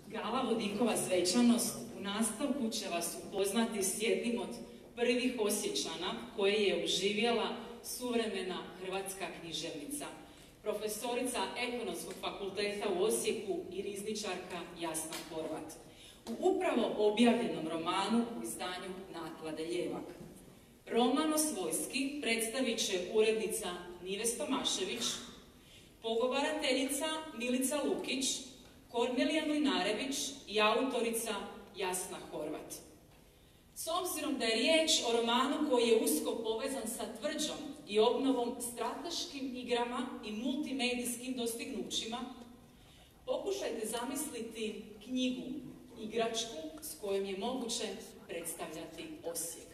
Gala Vodikova svečanost u nastavku će vas upoznati s jednim od prvih osjećana koje je uživjela suvremena hrvatska književnica, profesorica Ekonomskog fakulteta u Osijeku i rizničarka Jasna Horvat. U upravo objavljenom romanu u izdanju Naklade Ljevak. Roman o Svojski predstavit će urednica Nives Tomašević, pogovarateljica Milica Lukić, Kornelija Mlinarević i autorica Jasna Horvat. S obzirom da je riječ o romanu koji je usko povezan sa tvrđom i obnovom strateškim igrama i multimedijskim dostignućima, pokušajte zamisliti knjigu, igračku s kojom je moguće predstavljati Osijek.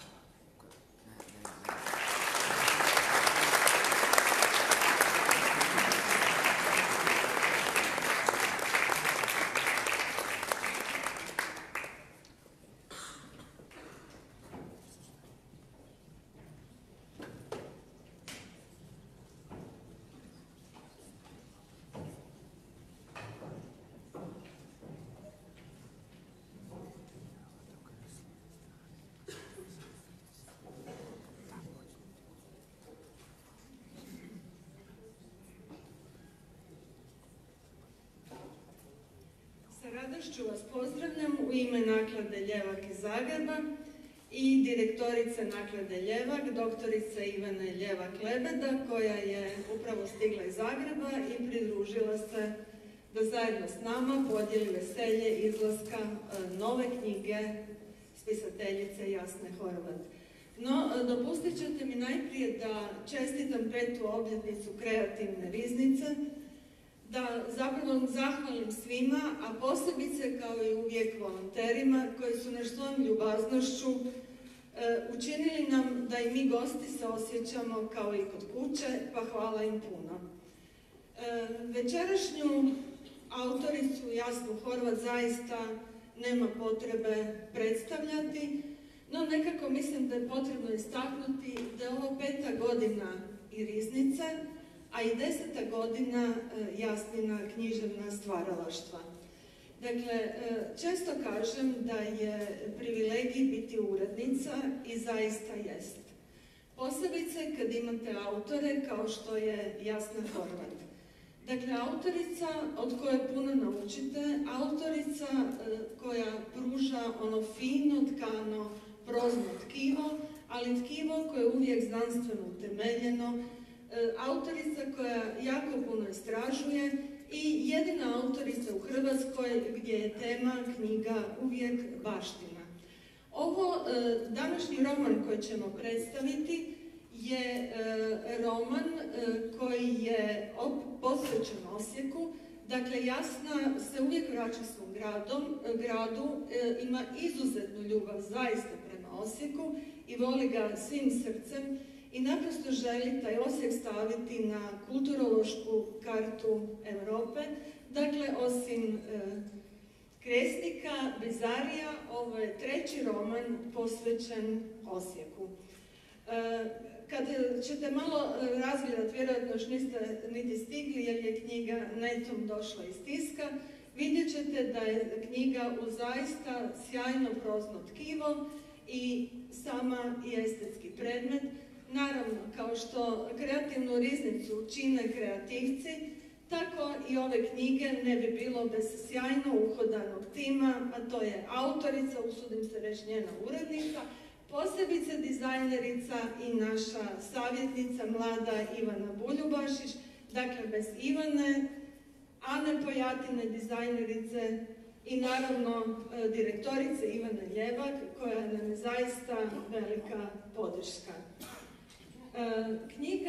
Radošću vas pozdravljam u ime Naklade Ljevak iz Zagreba i direktorice Naklade Ljevak, doktorica Ivane Ljevak-Lebeda, koja je upravo stigla iz Zagreba i pridružila se da zajedno s nama podijeli veselje izlaska nove knjige spisateljice Jasne Horvat. No, dopustit ćete mi najprije da čestitam 5. obljetnicu kreativne riznice, da zapravo zahvalim svima, a posebice kao i uvijek volonterima koji su naš svojom ljubaznošću učinili nam da i mi gosti se osjećamo kao i kod kuće, pa hvala im puno. Večerašnju autoricu Jasnu Horvat zaista nema potrebe predstavljati, no nekako mislim da je potrebno istaknuti da je ovo 5. godina i riznice, a i 10. godina Jasnina književna stvaralaštva. Dakle, često kažem da je privilegij biti urednica i zaista jest. Posebice kad imate autore kao što je Jasna Horvat. Dakle, autorica od koje puno naučite, autorica koja pruža ono fino tkano prozno tkivo, ali tkivo koje je uvijek znanstveno utemeljeno, autorica koja jako puno istražuje i jedina autorica u Hrvatskoj gdje je tema knjiga uvijek baština. Ovo današnji roman koji ćemo predstaviti je roman koji je posvećen Osijeku. Dakle, Jasna se uvijek vraća svom gradu, ima izuzetnu ljubav zaista prema Osijeku i voli ga svim srcem i naprosto želi taj Osijek staviti na kulturološku kartu Europe. Dakle, osim Kresnika, Bizarija, ovo je 3. roman posvećen Osijeku. Kad ćete malo razgledati, vjerojatno još niste niti stigli jer je knjiga netom došla iz tiska, vidjet ćete da je knjiga u zaista sjajno prozno tkivo i sama i estetski predmet. Naravno, kao što kreativnu riznicu čine kreativci, tako i ove knjige ne bi bilo bez sjajno uhodanog tima, a to je autorica, usudim se reći njena urednica, posebice dizajnerica i naša savjetnica, mlada Ivana Buljubašić. Dakle, bez Ivane, Ane Pojatine, dizajnerice i naravno direktorice Ivane Ljevak, koja nam je zaista velika podrška. Knjiga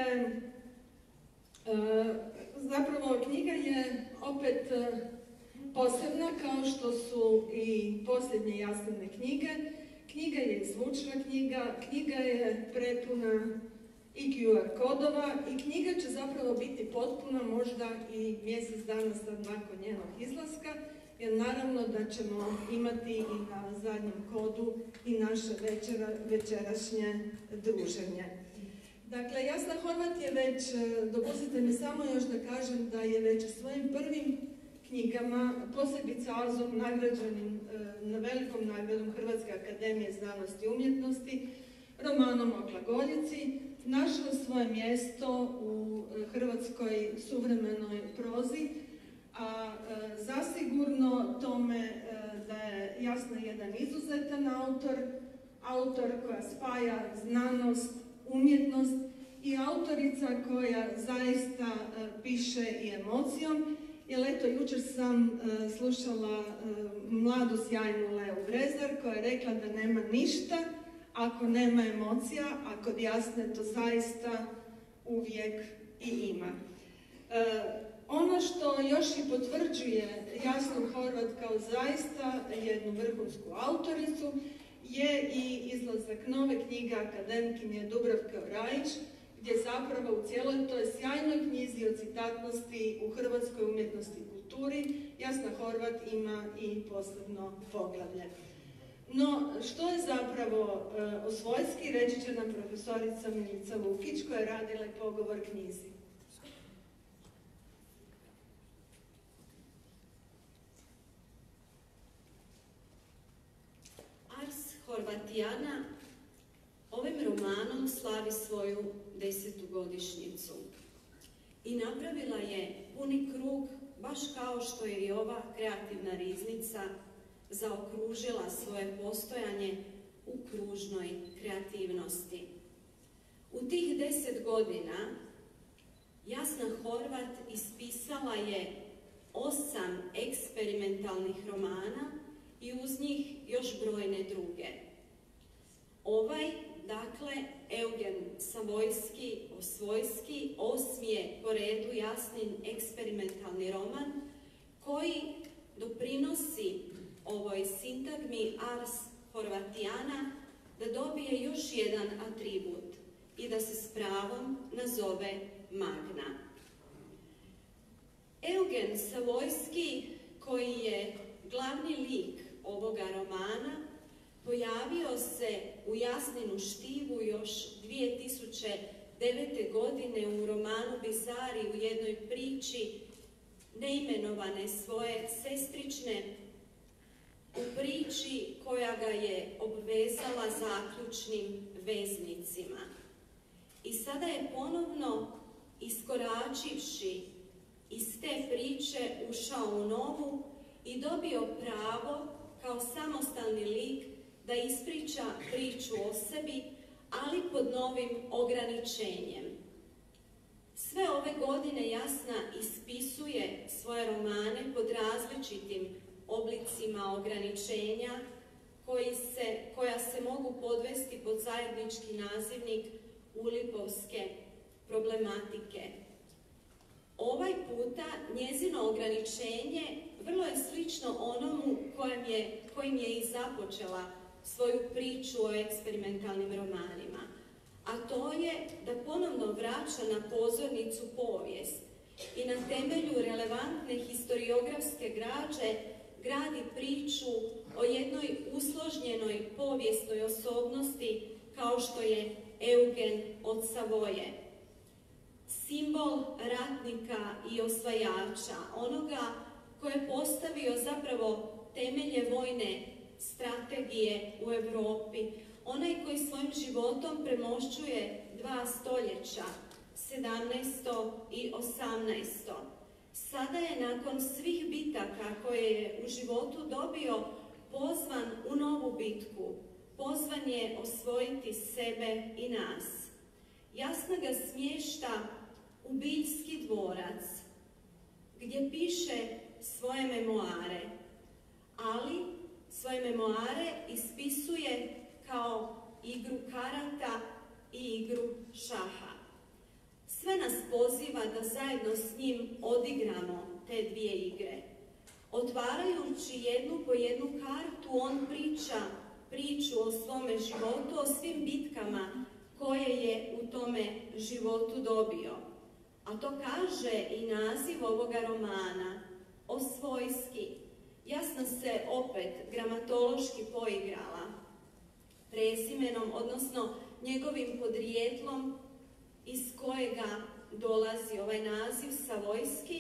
je opet posebna kao što su i posljednje Jasnine knjige. Knjiga je zvučna knjiga, knjiga je prepuna i QR kodova i knjiga će zapravo biti potpuna možda i mjesec dana sad nakon njenog izlaska, jer naravno da ćemo imati i na zadnjem kodu i naše večerašnje druženje. Dakle, Jasna Horvat je već, dopustite mi samo još da kažem da je već svojim prvim knjigama, posebice Alzom nagrađenim velikom nagradom Hrvatske akademije znanosti i umjetnosti, romanom o glagoljici, našao svoje mjesto u hrvatskoj suvremenoj prozi, a zasigurno tome da je Jasna jedan izuzetan autor koja spaja znanost, umjetnost i autorica koja zaista piše i emocijom. Jer eto, jučer sam slušala mladu sjajnu Leu Brezar koja je rekla da nema ništa ako nema emocija, a kod Jasne to zaista uvijek i ima. Ono što još i potvrđuje Jasnu Horvat kao zaista jednu vrhunsku autoricu je i izlazak nove knjige akademkinje Dubravke Orajić, gdje zapravo u cijeloj toj sjajnoj knjizi o citatnosti u hrvatskoj umjetnosti i kulturi Jasna Horvat ima i posebno poglavlje. No, što je zapravo Osvojski, reći će nam profesorica Milica Lukić koja je radila i pogovor knjizi. Ars Horvatijana ovim romanom slavi svoju 10. godišnjicu i napravila je puni krug, baš kao što je i ova kreativna riznica zaokružila svoje postojanje u kružnoj kreativnosti. U tih 10 godina Jasna Horvat ispisala je 8 eksperimentalnih romana i uz njih još brojne druge. Ovaj, dakle, Eugen Osvojski, 8. je po redu Jasnin eksperimentalni roman koji doprinosi ovoj sintagmi Ars Horvatijana da dobije još jedan atribut i da se s pravom nazove magna. Eugen Savojski, koji je glavni lik ovoga romana, pojavio se u Jasninu štivu još 2009. godine u romanu Bizari u jednoj priči neimenovane svoje sestrične, u priči koja ga je obvezala zaključnim veznicima. I sada je ponovno, iskoračivši iz te priče, ušao u novu i dobio pravo kao samostalni lik da ispriča priču o sebi, ali pod novim ograničenjem. Sve ove godine Jasna ispisuje svoje romane pod različitim oblicima ograničenja koja se mogu podvesti pod zajednički nazivnik ulipovske problematike. Ovaj puta njezino ograničenje vrlo je slično onomu kojim je i započela svoju priču o eksperimentalnim romanima, a to je da ponovno vraća na pozornicu povijest i na temelju relevantne historiografske građe gradi priču o jednoj usložnjenoj povijesnoj osobnosti kao što je Eugen od Savoje. Simbol ratnika i osvajača, onoga koji je postavio zapravo temelje vojne strategije u Europi, onaj koji svojim životom premošćuje 2 stoljeća, 17. i 18. Sada je nakon svih bitaka koje je u životu dobio pozvan u novu bitku, pozvan je osvojiti sebe i nas. Jasna ga smješta u Biljski dvorac, gdje piše svoje memoare, ali svoje memoare ispisuje kao igru karata i igru šaha. Sve nas poziva da zajedno s njim odigramo te 2 igre. Otvarajući jednu po jednu kartu, on priča priču o svome životu, o svim bitkama koje je u tome životu dobio. A to kaže i naziv ovoga romana, Osvojski. Jasno se opet gramatološki poigrala prezimenom, odnosno njegovim podrijetlom iz kojega dolazi ovaj naziv Savojski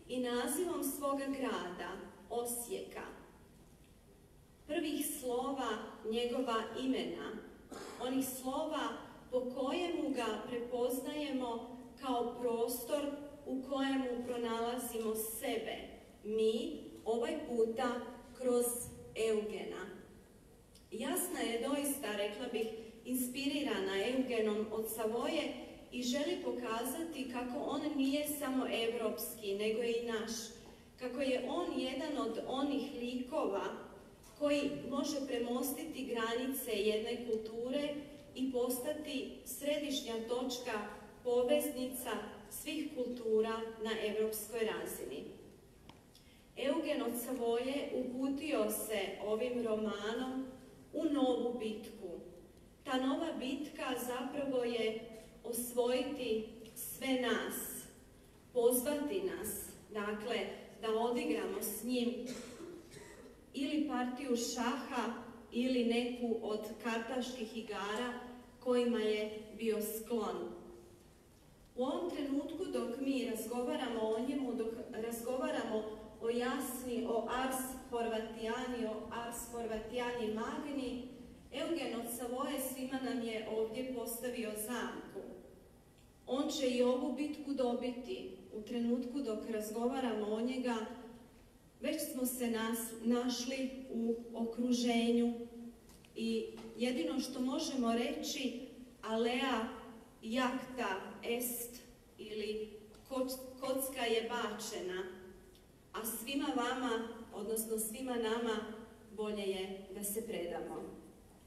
i nazivom svoga grada, Osijeka, prvih slova njegova imena, onih slova po kojemu ga prepoznajemo kao prostor u kojemu pronalazimo sebe, mi, ovaj puta kroz Eugena. Jasna je doista, rekla bih, inspirirana Eugenom od Savoje i želi pokazati kako on nije samo evropski, nego i naš, kako je on jedan od onih likova koji može premostiti granice jedne kulture i postati središnja točka, poveznica svih kultura na evropskoj razini. Eugen od Savoje uputio se ovim romanom u novu bitku. Ta nova bitka zapravo je osvojiti sve nas, pozvati nas, dakle, da odigramo s njim ili partiju šaha ili neku od kartaških igara kojima je bio sklon. U ovom trenutku dok mi razgovaramo o njemu, dok razgovaramo o Jasni, o Ars Horvatiani, o Ars Horvatiani Magni, Eugen od Savoje svima nam je ovdje postavio zamku. On će i ovu bitku dobiti. U trenutku dok razgovaramo o njega, već smo se našli u okruženju i jedino što možemo reći, alea jacta est, ili kocka je bačena, a svima vama, odnosno svima nama, bolje je da se predamo.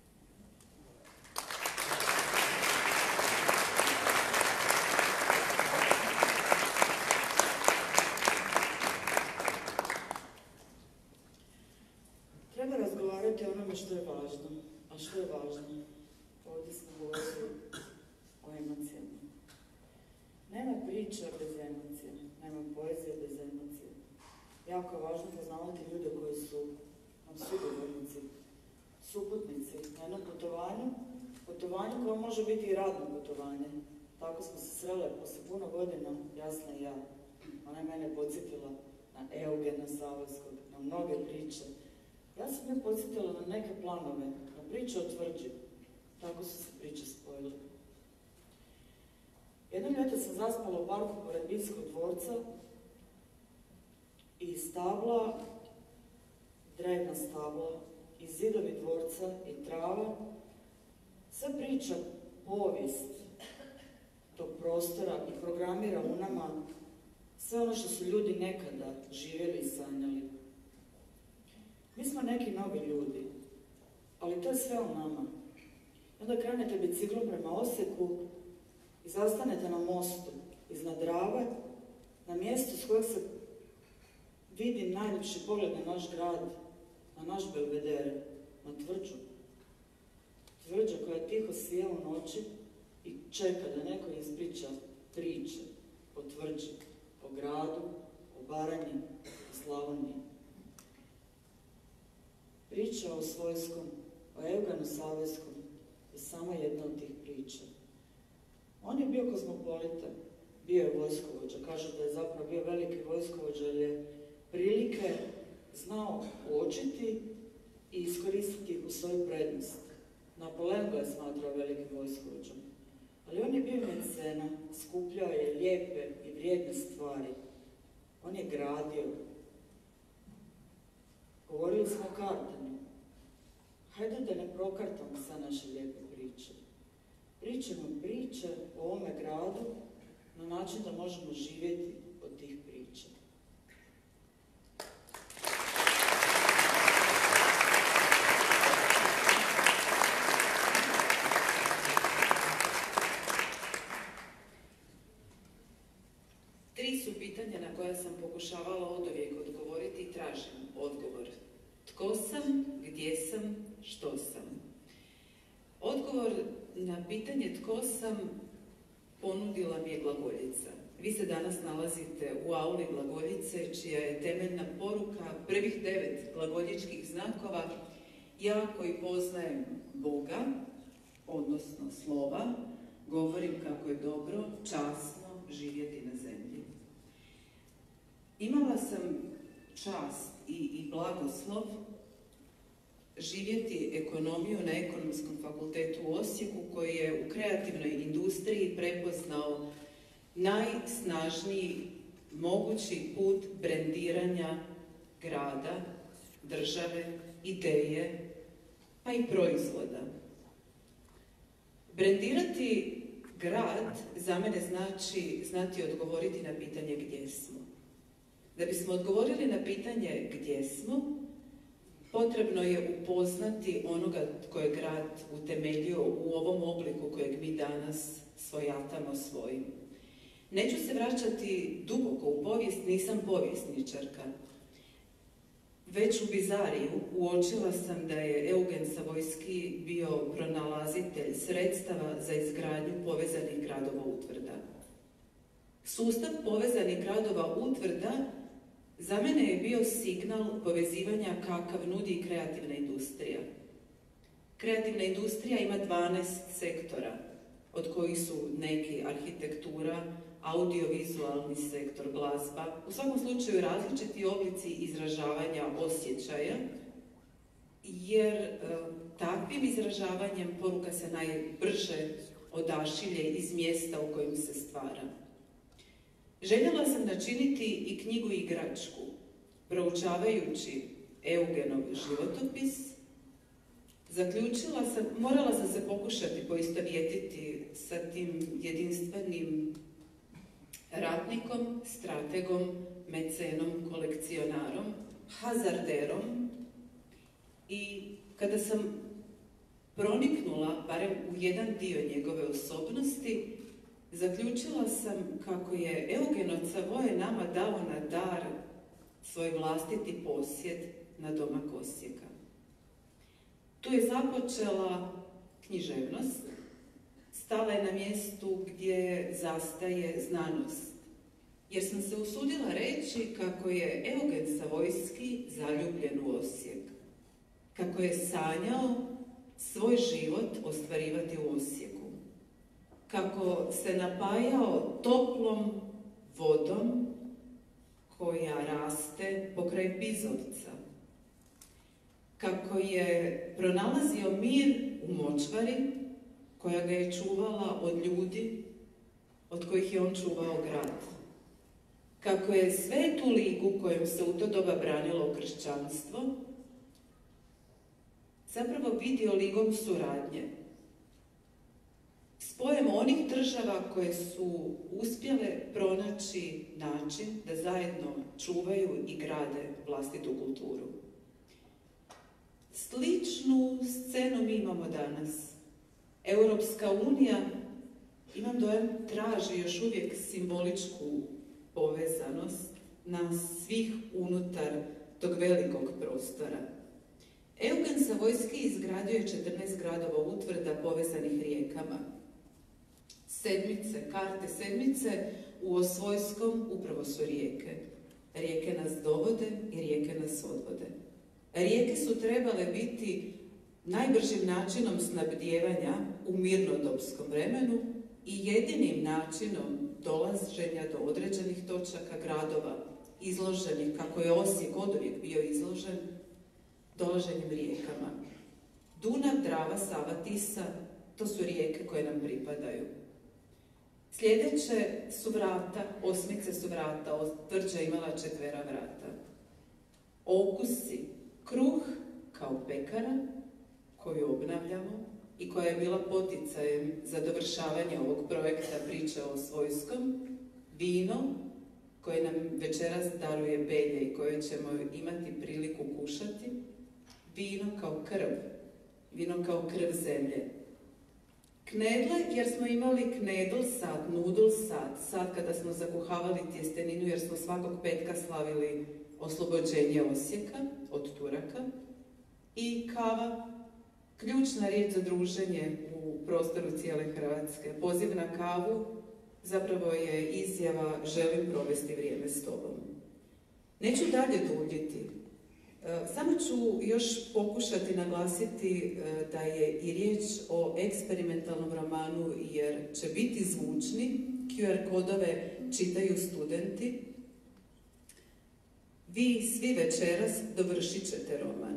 Treba razgovarati o onome što je važno. A što je važno? Ovdje smo govorili o emocijama. Nema priča bez emocija, nema poezije bez emocija. Jako je važno poznavati ljude koji su nam sugovornici, suputnici na jednom putovanju koje može biti i radno putovanje. Tako smo se srele posle puno godina, Jasna i ja. Ona je mene podsjetila na Eugena Savojskog, na mnoge priče. Ja sam je podsjetila na neke planove, na priče o Tvrđi. Tako su se priče spojile. Jedno ljeto sam zaspala u parku pored Bilskog dvorca i stabla, drevna stabla, i zidovi dvorca i trava, sve priča povijest tog prostora i programira u nama sve ono što su ljudi nekada živjeli i sanjali. Mi smo neki novi ljudi, ali to je sve o nama. Onda krenete biciklom prema Osijeku i zastanete na mostu iznad Drave, na mjestu s kojeg se vidi najljepši pogled na naš grad, na naš Belvedere, na Tvrđu. Tvrđa koja tiho sija u noći i čeka da neko ispriča priče o Tvrđi, o gradu, o Baranji, o Slavoniji. Priča o Svojskom, o Eugenu Savojskom je samo jedna od tih priča. On je bio kozmopolita, bio je vojskovođa. Kažu da je zapravo bio veliki vojskovođa jer je prilike znao uočiti i iskoristiti ih u svoju prednost. Napoleon ga je smatrao velikim vojskovođom. Ali on je bio mecena, skupljao je lijepe i vrijedne stvari. On je gradio. Govorili smo o kartanju. Hajde da ne prokartamo sad naše lijepe priče. Pričamo priče o ovome gradu na način da možemo živjeti od tih priča. Tri su pitanja na koja sam pokušavala oduvijek odgovoriti i tražim odgovor. Tko sam, gdje sam, što sam? Odgovor na pitanje tko sam ponudila mi je glagoljica. Vi se danas nalazite u auli glagoljice, čija je temeljna poruka prvih 9 glagoljičkih znakova. Ja koji poznajem Boga, odnosno slova, govorim kako je dobro, časno živjeti na zemlji. Imala sam čast i blagoslov živjeti ekonomiju na Ekonomskom fakultetu u Osijeku, koji je u kreativnoj industriji prepoznao najsnažniji mogući put brendiranja grada, države, ideje, pa i proizvoda. Brendirati grad za mene znači znati odgovoriti na pitanje gdje smo. Da bismo odgovorili na pitanje gdje smo, potrebno je upoznati onoga tko je grad utemeljio u ovom obliku kojeg mi danas svojatamo svojim. Neću se vraćati duboko u povijest, nisam povjesničarka. Već u Bizariju uočila sam da je Eugen Savojski bio pronalazitelj sredstava za izgradnju povezanih gradova utvrda. Sustav povezanih gradova utvrda za mene je bio signal povezivanja kakav nudi kreativna industrija. Kreativna industrija ima 12 sektora, od kojih su neki arhitektura, audiovizualni sektor, glazba, u svakom slučaju različiti oblici izražavanja osjećaja, jer takvim izražavanjem poruka se najbrže odašilje iz mjesta u kojem se stvara. Željela sam načiniti i knjigu igračku, proučavajući Eugenov životopis. Morala sam se pokušati poistovjetiti sa tim jedinstvenim ratnikom, strategom, mecenom, kolekcionarom, hazarderom, i kada sam proniknula barem u jedan dio njegove osobnosti, zaključila sam kako je Eugen od Savoje nama dao na dar svoj vlastiti posjed na domak Osijeka. Tu je započela književnost, stala je na mjestu gdje zastaje znanost, jer sam se usudila reći kako je Eugen Savojski zaljubljen u Osijek, kako je sanjao svoj život ostvarivati u Osijeku, kako se napajao toplom vodom koja raste pokraj Bizovca, kako je pronalazio mir u močvari koja ga je čuvala od ljudi od kojih je on čuvao grad, kako je svetu ligu kojom se u to doba branilo kršćanstvo zapravo vidio ligom suradnje, spojem onih država koje su uspjele pronaći način da zajedno čuvaju i grade vlastitu kulturu. Sličnu scenu mi imamo danas. Europska unija, imam dojam, traži još uvijek simboličku povezanost nas svih unutar tog velikog prostora. Eugen Savojski izgradio je 14 gradova utvrda povezanih rijekama. Karte sedmice u Osvojskom upravo su rijeke. Rijeke nas dovode i rijeke nas odvode. Rijeke su trebale biti najbržim načinom snabdijevanja u mirnodopskom vremenu i jedinim načinom dolaženja do određenih točaka gradova, izloženih, kako je Osijek oduvijek bio izložen, dolaženjem rijekama. Dunav, Drava, Sava, Tisa, to su rijeke koje nam pripadaju. Sljedeće su vrata, osmice su vrata, tvrđa imala 4 vrata. Okusi, kruh kao pekara koju obnavljamo i koja je bila poticajem za dovršavanje ovog projekta priče o Osvojskom, vino koje nam večeras daruje Belje i koje ćemo imati priliku kušati, vino kao krv zemlje. Knedle, jer smo imali knedl sat, nudl sat kada smo zakuhavali tjesteninu, jer smo svakog petka slavili oslobođenje Osijeka od Turaka. I kava, ključna riječ za druženje u prostoru cijele Hrvatske. Poziv na kavu zapravo je izjava želim provesti vrijeme s tobom. Neću dalje duljiti. Samo ću još pokušati naglasiti da je i riječ o eksperimentalnom romanu, jer će biti zvučni, QR kodove čitaju studenti. Vi svi večeras dovršit ćete roman.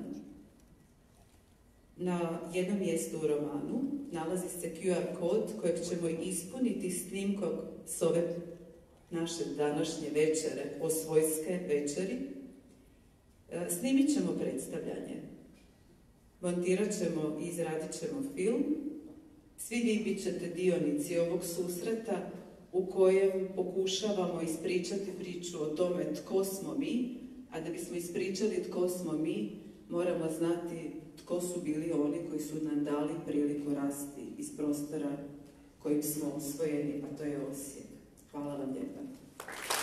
Na jednom mjestu u romanu nalazi se QR kod kojeg ćemo ispuniti snimkom s ove naše današnje večere, osvojske večeri. Snimit ćemo predstavljanje. Montirat ćemo i izradit ćemo film. Svi vi bit ćete dionici ovog susreta u kojem pokušavamo ispričati priču o tome tko smo mi, a da bismo ispričali tko smo mi, moramo znati tko su bili oni koji su nam dali priliku rasti iz prostora kojim smo osvojeni, a to je Osijek. Hvala vam lijepa.